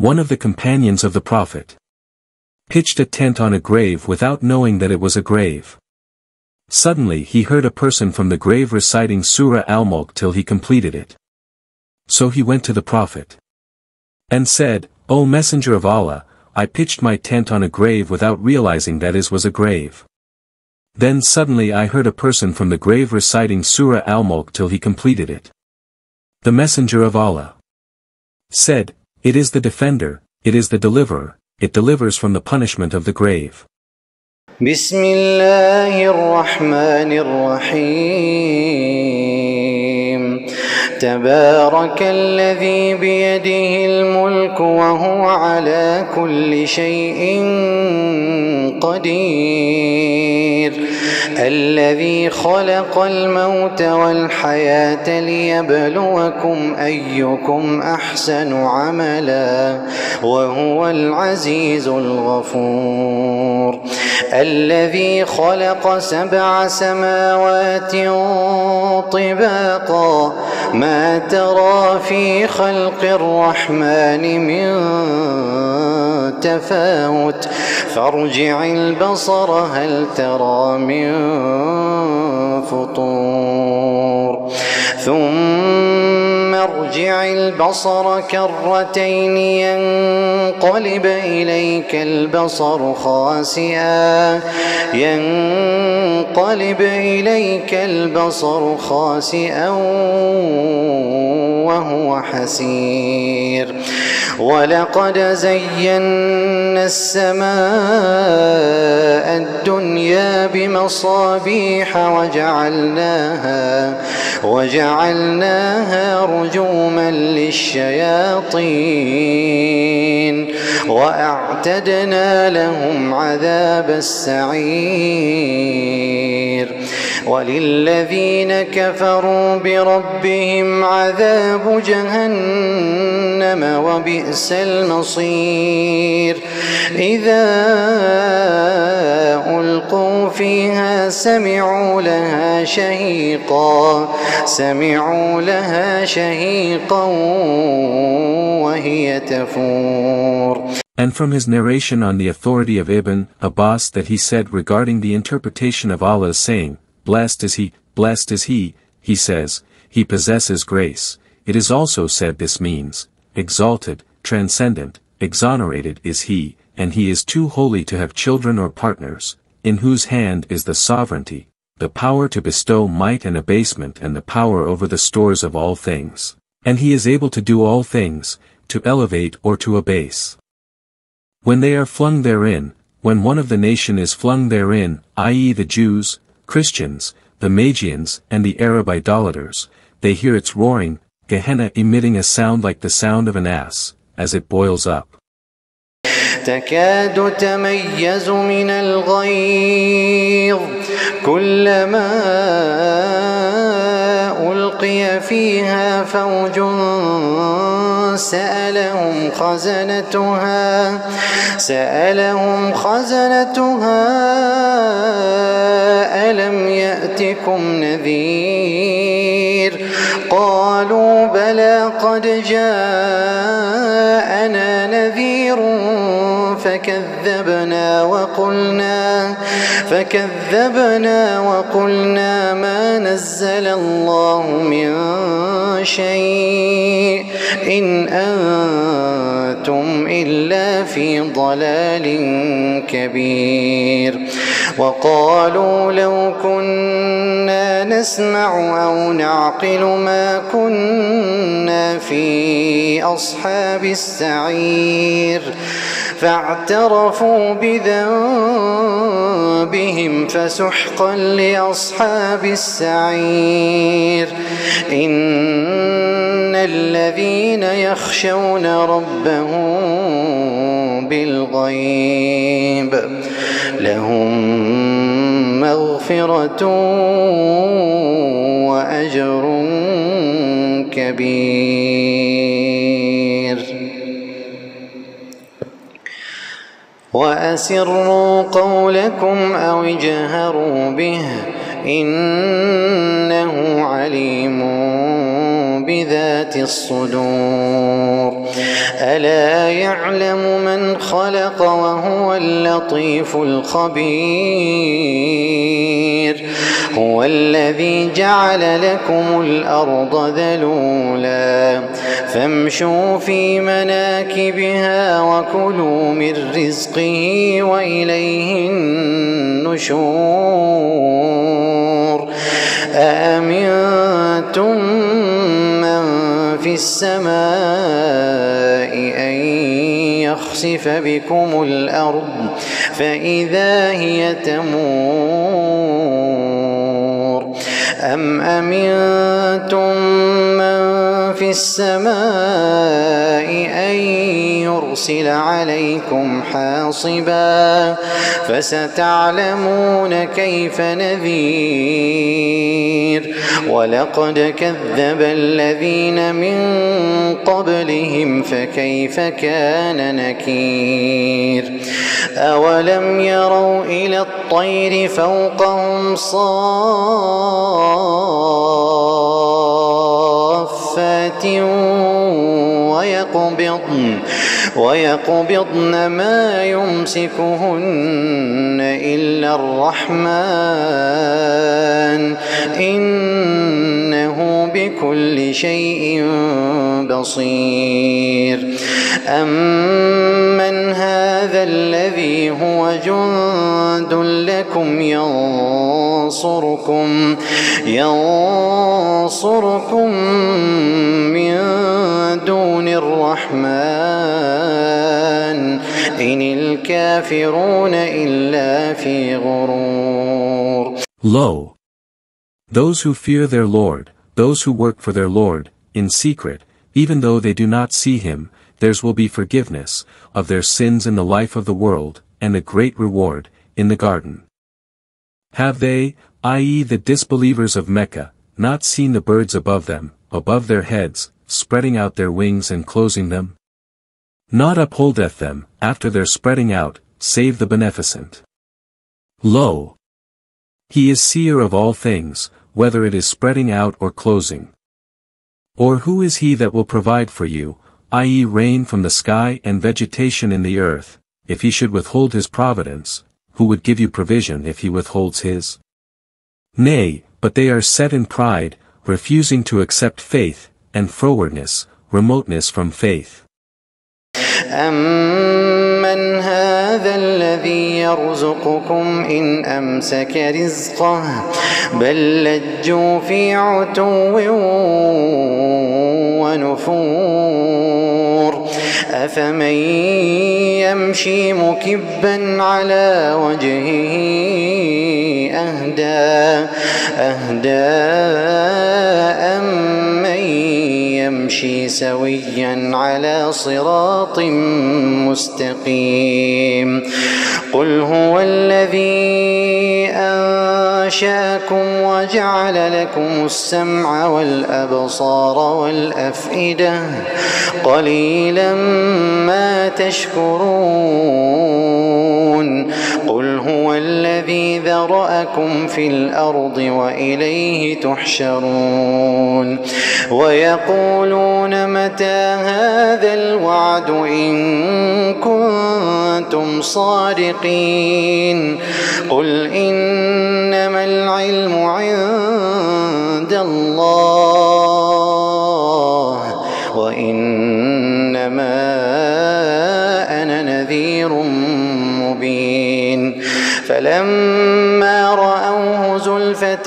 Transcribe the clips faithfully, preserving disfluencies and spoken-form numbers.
one of the companions of the Prophet, pitched a tent on a grave without knowing that it was a grave. Suddenly he heard a person from the grave reciting Surah Al-Mulk till he completed it. So he went to the Prophet and said, "O Messenger of Allah, I pitched my tent on a grave without realizing that it was a grave. Then suddenly I heard a person from the grave reciting Surah Al-Mulk till he completed it." The Messenger of Allah said, "It is the defender, it is the deliverer, it delivers from the punishment of the grave." Bismillahir Rahmanir Rahim. Tabarakalladhi biyadihil mulku wa huwa ala kulli shay'in qadir. الذي خلق الموت والحياة ليبلوكم أيكم أحسن عملا وهو العزيز الغفور. الذي خلق سبع سماوات طباقا ما ترى في خلق الرحمن من تفاوت فارجع البصر هل ترى من فطور ثم ارجع البصر كرتين ينقلب إليك البصر خاسئا ينقلب إليك البصر خاسئا وهو حسير. ولقد زينا السماء الدنيا بمصابيح وجعلناها وجعلناها رجوما للشياطين وأعتدنا لهم عذاب السعير. وللذين كفروا بربهم عذاب جهنم وبئس المصير. إذا ألقوا فيها سمعوا لها شهيقا سمعوا لها شهيقا وهي تفور. And from his narration on the authority of Ibn Abbas that he said regarding the interpretation of Allah's saying, "Blessed is he, blessed is he," he says, "He possesses grace." It is also said this means, exalted, transcendent, exonerated is he, and he is too holy to have children or partners, in whose hand is the sovereignty, the power to bestow might and abasement and the power over the stores of all things. And he is able to do all things, to elevate or to abase. When they are flung therein, when one of the nation is flung therein, that is the Jews, Christians, the Magians and the Arab idolaters, they hear its roaring, Gehenna emitting a sound like the sound of an ass, as it boils up. تكاد تميز من الغيظ كلما ألقي فيها فوج سألهم خزنتها سألهم خزنتها ألم يأتكم نذير قالوا بلى قد جاءنا نذير فكذبنا وقلنا فكذبنا وقلنا ما نزل الله من شيء إن أنتم إلا في ضلال كبير. وقالوا لو كنا نسمع أو نعقل ما كنا في أصحاب السعير فاعترفوا بذنبهم فسحقا لأصحاب السعير. إن الذين يخشون ربهم بالغيب لهم مغفرة وأجر كبير. وأسروا قولكم أو اجهروا به إنه عليم بذات الصدور. ألا يعلم من خلق وهو اللطيف الخبير هو الذي جعل لكم الأرض ذلولا فامشوا في مناكبها وكلوا من رزقه وإليه النشور أأمنتم من في السماء أن يخسف بكم الأرض فإذا هي تمور أم أمنتم من في السماء أن يرسل عليكم حاصبا فستعلمون كيف نذير ولقد كذب الذين من قبلهم فكيف كان نكير أولم يروا إلى الطير فوقهم صافات ويقبضن ويقبضن ما يمسكهن إلا الرحمن إنه بكل شيء بصير أمن هذا الذي هو جند لكم ينصركم ينصركم من دون الرحمن إن الكافرون إلا في غرور. Lo! Those who fear their Lord, those who work for their Lord, in secret, even though they do not see him, theirs will be forgiveness of their sins in the life of the world, and a great reward in the garden. Have they, that is the disbelievers of Mecca, not seen the birds above them, above their heads, spreading out their wings and closing them? Naught upholdeth them, after their spreading out, save the Beneficent. Lo! He is seer of all things, whether it is spreading out or closing. Or who is he that will provide for you, that is rain from the sky and vegetation in the earth, if he should withhold his providence, who would give you provision if he withholds his? Nay, but they are set in pride, refusing to accept faith, and frowardness, remoteness from faith. أَمَّنْ هَذَا الَّذِي يَرْزُقُكُمْ إِنْ أَمْسَكَ رِزْقَهُ بَلْ لَجُّوا فِي عُتُوٍّ ونفور أفمن يمشي مكبا على وجهه أهدى أهدى أمن يمشي سويا على صراط مستقيم قل هو الذي أنشأكم وجعل لكم السمع والأبصار والأفئدة قليلا ما تشكرون قل هو الذي ذرأكم في الأرض وإليه تحشرون ويقولون متى هذا الوعد إن كنتم صادقين قل إنما العلم عند الله وإنما أنا نذير مبين فلما رأوه زلفة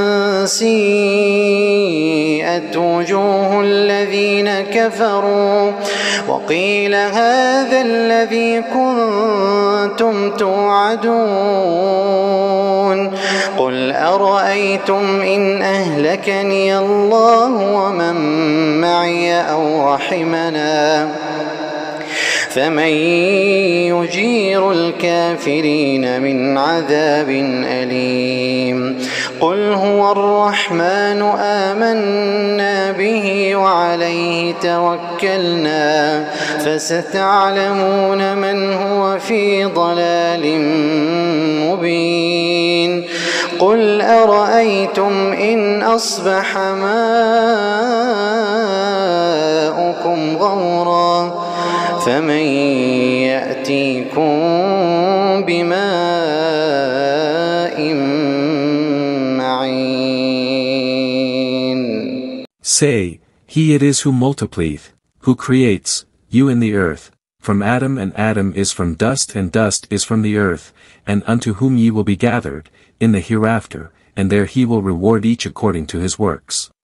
سيئت وجوه الذين كفروا وقيل هذا الذي كنتم توعدون قل أرأيتم إن أهلكني الله ومن معي أو رحمنا فمن يجير الكافرين من عذاب أليم قل هو الرحمن آمنا به وعليه توكلنا فستعلمون من هو في ضلال مبين قل أرأيتم إن أصبح ماؤكم غورا فمن يأتيكم بماء معين. Say, He it is who multiplieth, who creates, you in the earth, from Adam, and Adam is from dust, and dust is from the earth, and unto whom ye will be gathered, in the hereafter, and there He will reward each according to his works.